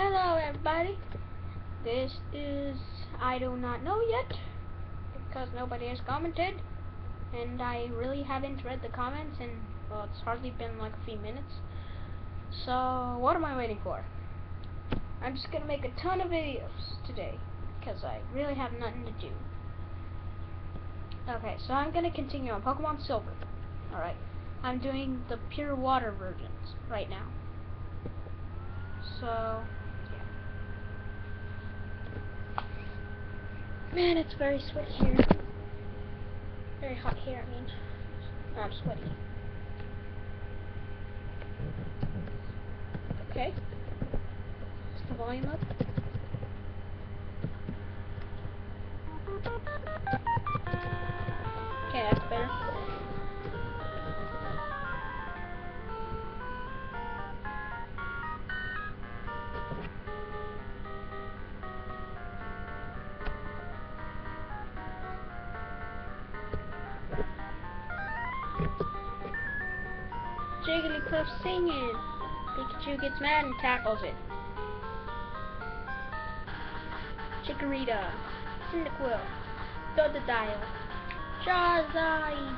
Hello everybody, this is, I do not know yet, because nobody has commented, and I really haven't read the comments, and well, it's hardly been like a few minutes, so what am I waiting for? I'm just gonna make a ton of videos today, because I really have nothing to do. Okay, so I'm gonna continue on Pokemon Silver, alright, I'm doing the pure water versions right now, so man, it's very sweaty here. Very hot here, I mean. No, I'm sweaty. Okay. Is the volume up? Okay, that's better. Jigglypuff singing. Pikachu gets mad and tackles it. Chikorita, Cyndaquil, Totodile, Charizard.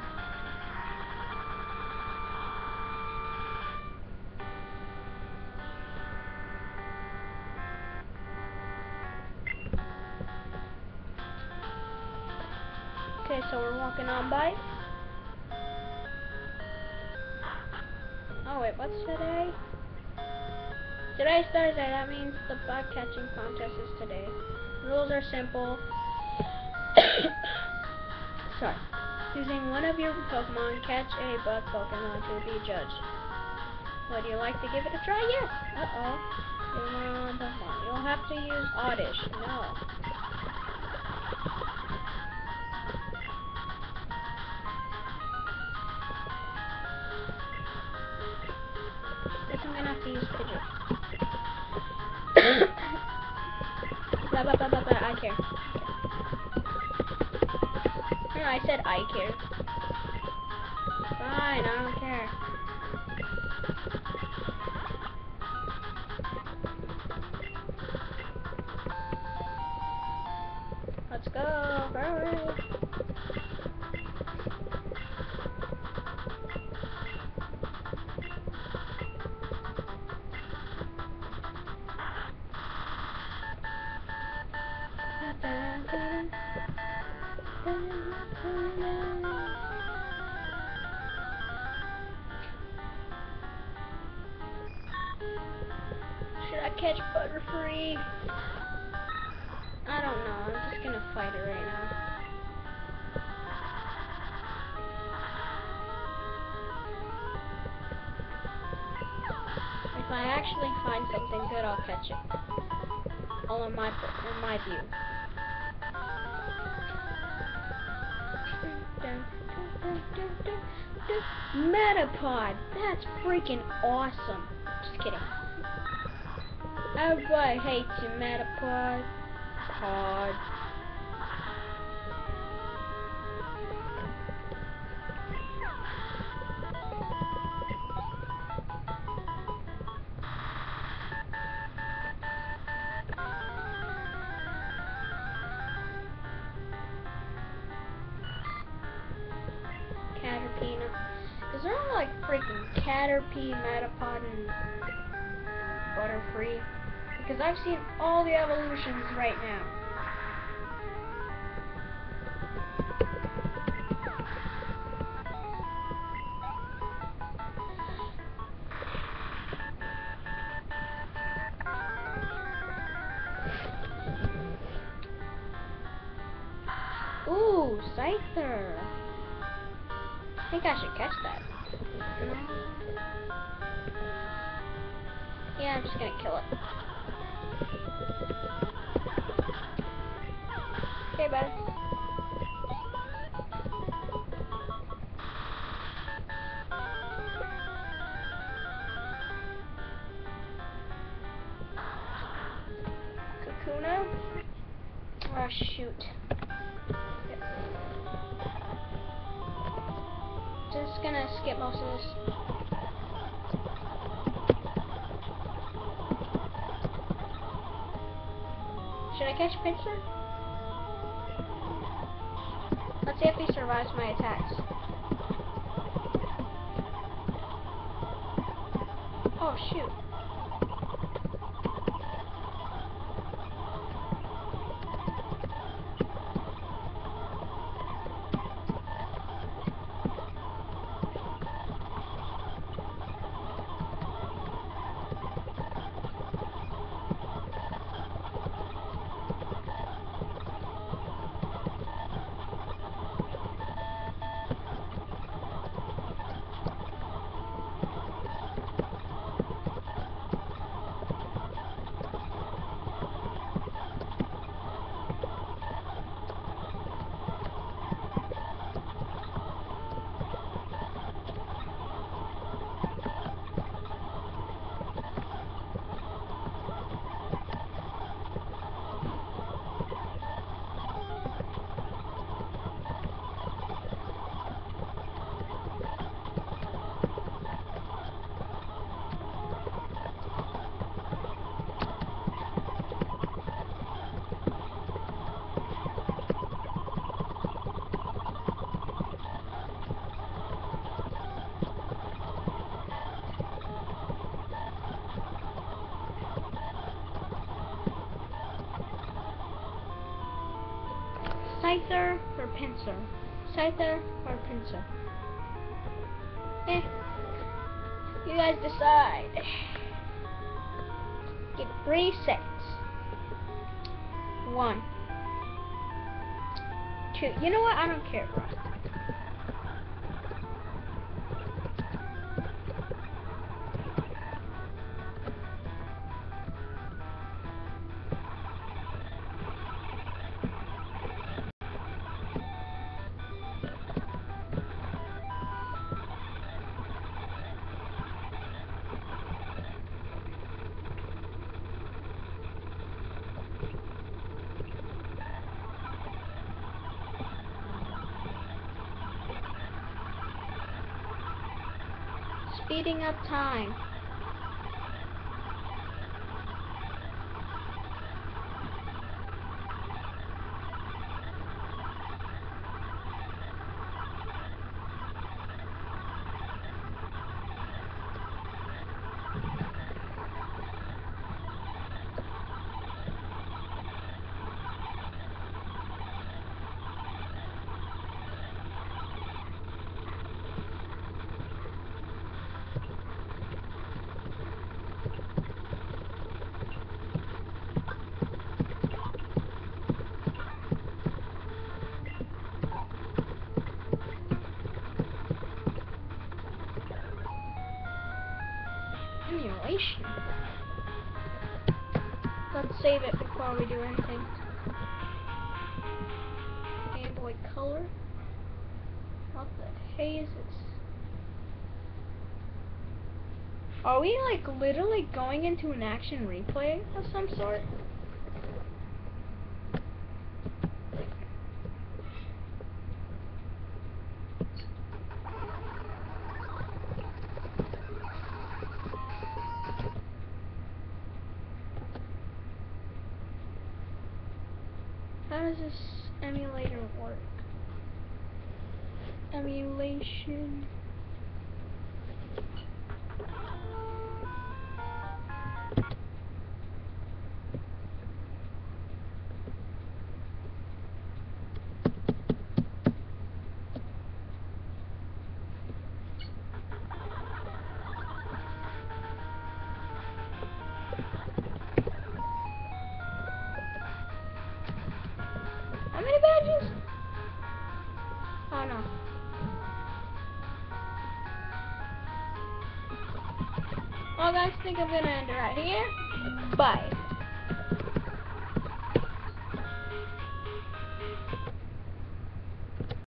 Okay, so we're walking on by. Oh wait, what's today? Today's Thursday, that means the bug catching contest is today. Rules are simple. Sorry. Using one of your Pokemon, catch a bug Pokemon to be judged. Would you like to give it a try? Yes. Uh-oh. Pokemon. You'll have to use Oddish. No. Guess I'm gonna have to use Pidgeot. Blah, blah, blah, blah, blah. I care. No, I said I care. Fine, I don't care. Let's go. Hurry. Should I catch Butterfree? I don't know. I'm just gonna fight it right now. If I actually find something good, I'll catch it. All in my view. Metapod! That's freaking awesome! Just kidding. Everybody hates you, Metapod. Pod. Caterpie. Is there like freaking Caterpie, Metapod, and Butterfree? Because I've seen all the evolutions right now. Ooh, Scyther. I think I should catch that. Yeah, I'm just gonna kill it. Okay, bud. Kakuna? Oh, shoot. Just gonna skip most of this. Should I catch Pinsir? Let's see if he survives my attacks. Oh shoot. Scyther or Pinsir? Scyther or Pinsir? You guys decide. Give 3 seconds. 1, 2. You know what? I don't care, bro. Speeding up time. Simulation. Let's save it before we do anything. Game Boy Color. What the hey is this? Are we like literally going into an action replay of some sort? How does this emulator work? Emulation. How many badges? Oh no. Well guys, I think I'm gonna end it right here. Bye.